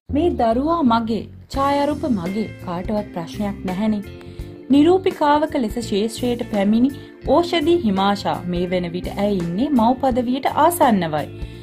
මේ දරුවා මගේ, ඡායාරූප මගේ කාටවත් ප්‍රශ්නයක් නැහැනේ. නිරූපිකාවක ලෙස ශේෂ්ත්‍රයට පැමිණි ඕෂධි හිමාෂා මේ වෙන විට ඇය ඉන්නේ මව් පදවියට ආසන්නවයි.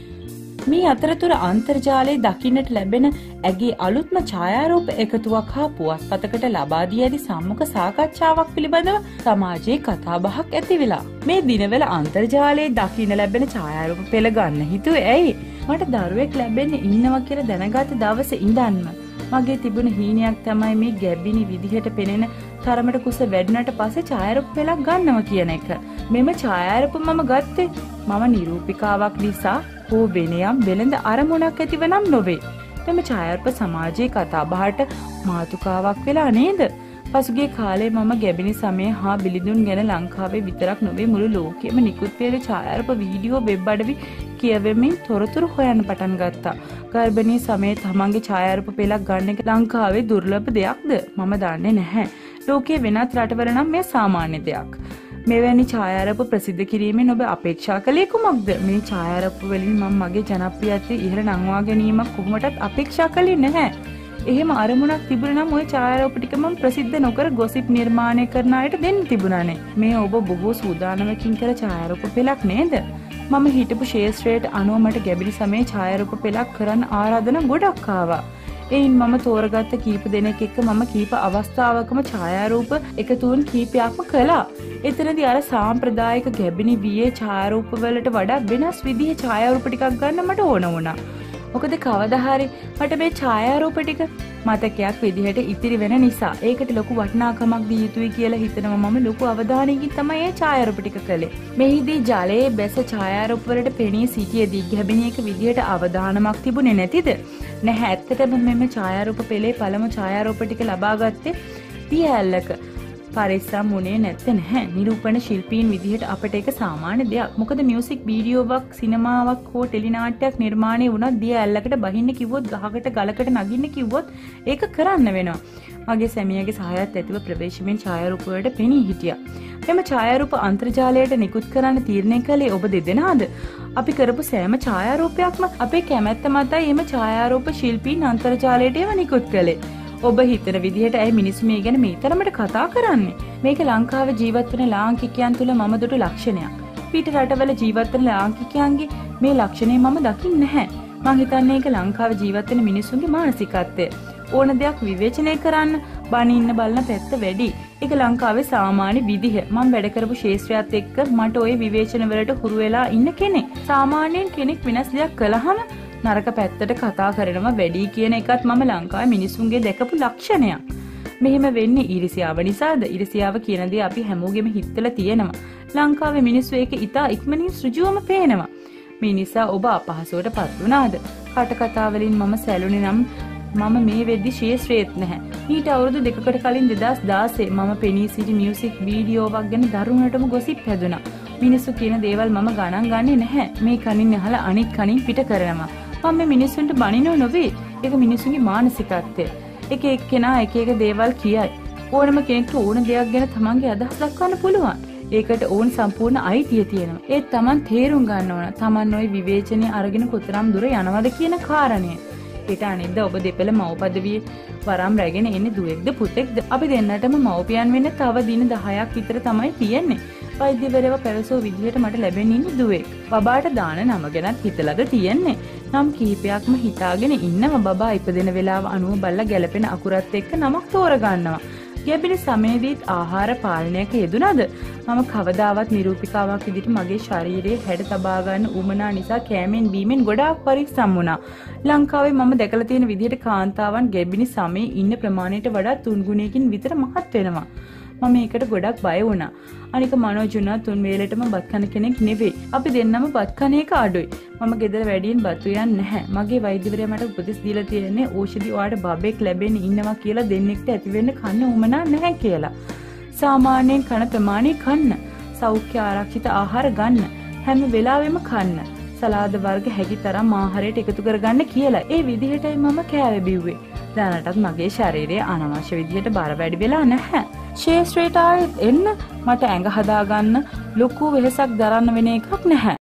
මේ අතරතුර අන්තර්ජාලයේ දකින්නට ලැබෙන ඇගේ අලුත්ම ඡායාරූප එකතුවක් හා පුවත්පතකට ලබා දී ඇති සම්මුඛ සාකච්ඡාවක් පිළිබඳව සමාජයේ කතාබහක් ඇති වෙලා. මේ දිනවල අන්තර්ජාලයේ දකින්න ලැබෙන ඡායාරූප පෙළ ගන්න හිතුවේ ඇයි? මට දරුවෙක් ලැබෙන්න ඉන්නවා කියලා දැනගත් දවසේ ඉඳන්ම මගේ තිබුණ හීනයක් තමයි මේ ගැබිනි විදිහට පෙනෙන තරමට කුස වැඩුණට පස්සේ ඡායාරූප පෙළක් ගන්නවා කියන එක. මෙම ඡායාරූප මම ගත්තේ මම නිරූපිකාවක් නිසා හෝ වෙනයම් වෙළඳ අරමුණක් ඇතිව නම් නොවේ. මෙම ඡායාරූප සමාජයේ කතාබහට මාතෘකාවක් වෙලා නේද? පසුගිය කාලේ මම ගැබිනි සමය හා බිලිඳුන් ගැන ලංකාවේ විතරක් නොවේ මුළු ලෝකෙම නිකුත් වෙන ඡායාරූප වීඩියෝ වෙබ් අඩවි කියවෙමින් තොරතුරු හොයන්න පටන් ගත්තා. ගර්භණී සමයේ තමන්ගේ ඡායාරූප පෙළක් ගන්න එක ලංකාවේ දුර්ලභ දෙයක්ද? මම දන්නේ නැහැ. ලෝකයේ වෙනත් රටවල නම් මේ සාමාන්‍ය දෙයක්. මෙවැනි ඡායාරූප ප්‍රසිද්ධ කිරීමෙන් ඔබ අපේක්ෂා කළේ කුමක්ද? මේ ඡායාරූප වලින් මම මගේ ජනප්‍රියත්වය ඉහළ නංවා ගැනීමක් කොහොමටත් අපේක්ෂා කළේ නැහැ. එහෙම අරමුණක් තිබුණා නම් ওই ඡායාරූප ටික මම ප්‍රසිද්ධ නොකර ගොසිප් නිර්මාණය කරන අයට දෙන්න තිබුණානේ. මේ ඔබ බොහෝ සූදානමකින් කර ඡායාරූප පෙළක් නේද? මම හිටපු ශේෂ්ත්‍රයට අනුව මට ගැබිලි සමයේ ඡායාරූප පෙළක් කරන්න ආරාධනා ගොඩක් ආවා. එයින් මම තෝරගත්ත කීප දෙනෙක් එක්ක මම කීප අවස්ථාවකම ඡායාරූප එකතුන් කීපයක්ම කළා. එතනදී අර සාම්ප්‍රදායික ගැබිනි වියේ ඡායාරූප වලට වඩා වෙනස් විදිහේ ඡායාරූප ටිකක් ගන්න මට ඕන වුණා. මොකද කවදා හරි මට මේ ඡායාරූප ටික මතකයක් විදිහට ඉතිරි වෙන නිසා ඒකට ලොකු වටිනාකමක් දී යුතුයි කියලා හිතනවා. මම ලොකු අවධානයකින් තමයි මේ ඡායාරූප ටික කළේ. මෙහිදී ජලයේ බැස ඡායාරූප වලට පෙනී සිටියේදී ගැබිනියක විදිහට අවධානමක් තිබුණේ නැතිද? නැහැ. ඇත්තටම මෙම ඡායාරූප පෙළේ පළමු ඡායාරූප ටික ලබා ගත්තේ දියැලක. පරිස්සම් වුණේ නැත්තේ නැහැ. නිරූපණ ශිල්පීන් විදිහට අපට ඒක සාමාන්‍ය දෙයක්. මොකද මියුසික් වීඩියෝවක්, සිනමාවක් හෝ ටෙලිනාට්‍යයක් නිර්මාණය වුණත් දියැලකට බහින්න කිව්වොත්, ගහකට ගලකට නගින්න කිව්වොත් ඒක කරන්න වෙනවා. මගේ සැමියාගේ සහායත් ඇතිව ප්‍රවේශමෙන් ඡායාරූප වලට පෙනී හිටියා. මෙම ඡායාරූප අන්තර්ජාලයට නිකුත් කරන්න තීරණය කළේ ඔබ දෙදෙනාද? අපි කරපු සෑම ඡායාරූපයක්ම අපේ කැමැත්ත මතයි එම ඡායාරූප ශිල්පීන් අන්තර්ජාලයට ඒව නිකුත් කළේ. ඔබ හිතන විදිහට ඇයි මිනිස්සු මේ ගැන මේ තරමට කතා කරන්නේ? මේක ලංකාවේ ජීවත් වෙන ලාංකිකයන් තුළ මම දුටු ලක්ෂණයක්. පිට රටවල ජීවත් වෙන ලාංකිකයන්ගේ මේ ලක්ෂණය මම දකින්නේ නැහැ. මං හිතන්නේ ඒක ලංකාවේ ජීවත් වෙන මිනිස්සුන්ගේ මානසිකත්වය. ඕන දෙයක් විවේචනය කරන්න බනින්න බලන පැත්ත වැඩි. ඒක ලංකාවේ සාමාන්‍ය විදිහ. මම වැඩ කරපු ශේෂ්ත්‍රයත් එක්ක මට ওই විවේචන වලට හුරු වෙලා ඉන්න කෙනෙක්. සාමාන්‍යයෙන් කෙනෙක් වෙනස් දෙයක් කළාම නරක පැත්තට කතා කරනවා වැඩි කියන එකත් මම ලංකාවේ මිනිසුන්ගේ දැකපු ලක්ෂණයක්. මෙහෙම වෙන්නේ ඊර්ෂ්‍යාව නිසාද? ඊර්ෂ්‍යාව කියන දේ අපි හැමෝගෙම හිතලා තියෙනවා. ලංකාවේ මිනිස්සු ඒක ඉතා ඉක්මනින් ඍජුවම පේනවා. මේ නිසා ඔබ අපහසුවටපත් වුණාද? කටකතා වලින් මම සැලුනේ නම් මම මේ වෙද්දි ශේෂ්ත්‍රයේත් නැහැ. ඊට අවුරුදු 2කට කලින් 2016 මම පෙනී සිටි මියුසික් වීඩියෝවක් ගැන දරුණටම ගොසිප් හැදුනා. මිනිස්සු කියන දේවල් මම ගණන් ගන්නේ නැහැ. මේ කනින් අහලා අනිත් කනින් පිට කරනවා. මම මේ මිනිස්සුන්ට බනිනව නොවේ. ඒක මිනිස්සුන්ගේ මානසිකත්වය. එක එක්කෙනා එක එක දේවල් කියයි. ඕනම කෙනෙක්ට ඕන දෙයක් ගැන තමන්ගේ අදහස් දක්වන්න පුළුවන්. ඒකට ඕන සම්පූර්ණ අයිතිය තියෙනවා. ඒත් තමන් තේරුම් ගන්න ඕන. තමන් ওই විවේචනය අරගෙන කොතරම් දුර යනවද කියන කාරණය. ඊට අනිද්ද ඔබ දෙපළ මව් පදවියේ වරම් රැගෙන එන්නේ දුවෙක්ද පුතෙක්ද? අපි දෙන්නටම මව්පියන් වෙන්න තව දින 10ක් විතර තමයි තියෙන්නේ. වෛද්‍යවරයව පැවසෝ විදිහට මට ලැබෙන්න ඉන්නේ දුවෙක්. බබාට දාන නම ගැනත් හිතලාද තියෙන්නේ. නම් කිහිපයක්ම හිතාගෙන ඉන්නව. බබා ඉපදෙන වෙලාව අනුව බලලා ගැලපෙන අකුරත් එක්ක නමක් තෝරගන්නවා. ගැබිලි සමයේදීත් ආහාර පාලනයක යෙදුනද? මම කවදාවත් නිරූපිකාවක් විදිහට මගේ ශරීරයේ හැඩ තබා ගන්න උමනා නිසා කෑමෙන් බීමෙන් ගොඩාක් පරිස්සම් වුණා. ලංකාවේ මම දැකලා තියෙන විදිහට කාන්තාවන් ගැබිලි සමයේ ඉන්න ප්‍රමාණයට වඩා 3 ගුණයකින් විතර මහත් වෙනවා. මම ඒකට ගොඩක් බය වුණා. අනික මනෝජුනා 3 වේලටම බත් කන කෙනෙක් නෙවෙයි. අපි දෙන්නම බත් කන එක අඩුයි. මම ගෙදර වැඩියෙන් බත් උයන්නේ නැහැ. මගේ වෛද්‍යවරයා මට උපදෙස් දීලා තියෙන්නේ ඕෂධි ඔයාලට බබෙක් ලැබෙන්න ඉන්නවා කියලා දෙන්නෙක්ට ඇති වෙන්න කන්න උමනා නැහැ කියලා. සාමාන්‍යයෙන් කන ප්‍රමාණය කන්න. සෞඛ්‍ය ආරක්ෂිත ආහාර ගන්න. හැම වෙලාවෙම කන්න. සලාද වර්ග හැකි තරම් ආහාරයට එකතු කරගන්න කියලා. ඒ විදිහටයි මම කෑවේ බිව්වේ. දැනටත් මගේ ශරීරය අනවශ්‍ය විදිහට බර වැඩි වෙලා නැහැ. ශේෂ්ත්‍රයට ආයෙත් එන්න මට ඇඟ හදාගන්න ලොකු වෙහසක් දරන්න වෙන එකක් නැහැ.